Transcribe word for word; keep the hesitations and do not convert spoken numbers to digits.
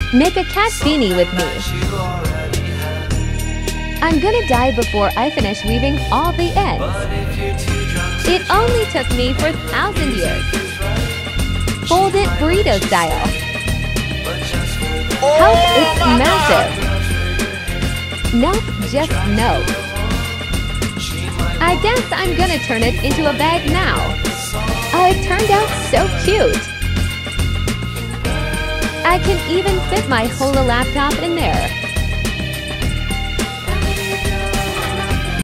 Make a cat beanie with me. I'm gonna die before I finish weaving all the ends. It only took me for a thousand years. Fold it burrito style. Help, it's massive. Nope, just no. I guess I'm gonna turn it into a bag now. Uh, it turned out so cute. I can even fit my whole laptop in there.